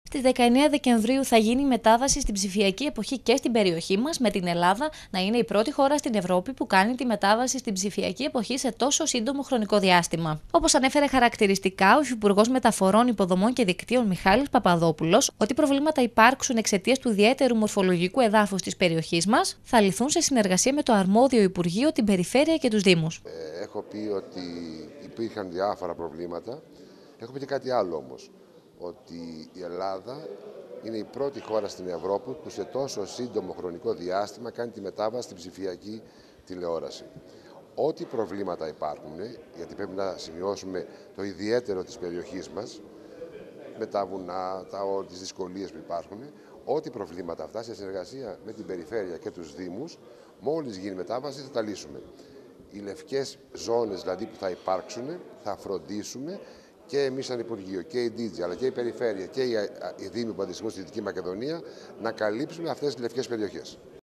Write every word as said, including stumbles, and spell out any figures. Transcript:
Στις δεκαεννέα Δεκεμβρίου θα γίνει η μετάβαση στην ψηφιακή εποχή και στην περιοχή μας, με την Ελλάδα να είναι η πρώτη χώρα στην Ευρώπη που κάνει τη μετάβαση στην ψηφιακή εποχή σε τόσο σύντομο χρονικό διάστημα. Όπως ανέφερε χαρακτηριστικά ο Υφυπουργός Μεταφορών, Υποδομών και Δικτύων Μιχάλης Παπαδόπουλος, ότι προβλήματα υπάρξουν εξαιτίας του ιδιαίτερου μορφολογικού εδάφους της περιοχής μας, θα λυθούν σε συνεργασία με το αρμόδιο Υπουργείο, την Περιφέρεια και τους Δήμους. Ε, έχω πει ότι υπήρχαν διάφορα προβλήματα. Έχω πει και κάτι άλλο όμως. Ότι η Ελλάδα είναι η πρώτη χώρα στην Ευρώπη που σε τόσο σύντομο χρονικό διάστημα κάνει τη μετάβαση στην ψηφιακή τηλεόραση. Ό,τι προβλήματα υπάρχουν, γιατί πρέπει να σημειώσουμε το ιδιαίτερο της περιοχής μας, με τα βουνά, τα, τις δυσκολίες που υπάρχουν, ό,τι προβλήματα αυτά σε συνεργασία με την Περιφέρεια και τους Δήμους, μόλις γίνει μετάβαση θα τα λύσουμε. Οι λευκές ζώνες δηλαδή που θα υπάρξουν θα φροντίσουμε και εμείς σαν Υπουργείο και η ντι τζι αλλά και η Περιφέρεια και οι Δήμοι που αντιστοιχούν στη Δυτική Μακεδονία να καλύψουμε αυτές τις λευκές περιοχές.